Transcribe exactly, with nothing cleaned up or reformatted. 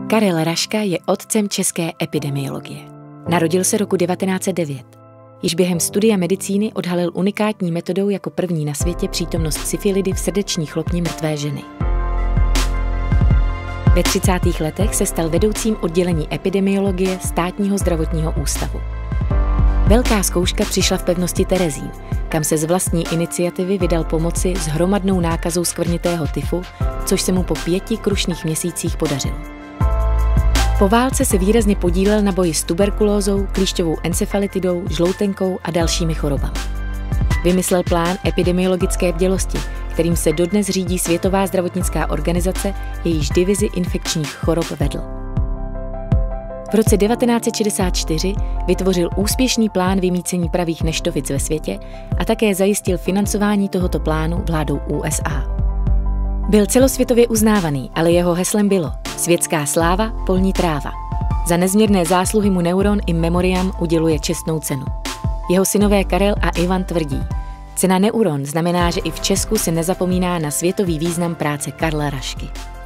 Karel Raška je otcem české epidemiologie. Narodil se roku devatenáct set devět. Již během studia medicíny odhalil unikátní metodou jako první na světě přítomnost syfilidy v srdeční chlopni mrtvé ženy. Ve třicátých letech se stal vedoucím oddělení epidemiologie Státního zdravotního ústavu. Velká zkouška přišla v pevnosti Terezín, kam se z vlastní iniciativy vydal pomoci s hromadnou nákazou skvrnitého tyfu, což se mu po pěti krušných měsících podařilo. Po válce se výrazně podílel na boji s tuberkulózou, klíšťovou encefalitidou, žloutenkou a dalšími chorobami. Vymyslel plán epidemiologické bdělosti, kterým se dodnes řídí Světová zdravotnická organizace, jejíž divizi infekčních chorob vedl. V roce devatenáct set šedesát čtyři vytvořil úspěšný plán vymýcení pravých neštovic ve světě a také zajistil financování tohoto plánu vládou U S A. Byl celosvětově uznávaný, ale jeho heslem bylo světská sláva, polní tráva. Za nezměrné zásluhy mu Neuron in memoriam uděluje čestnou cenu. Jeho synové Karel a Ivan tvrdí, cena Neuron znamená, že i v Česku se nezapomíná na světový význam práce Karla Rašky.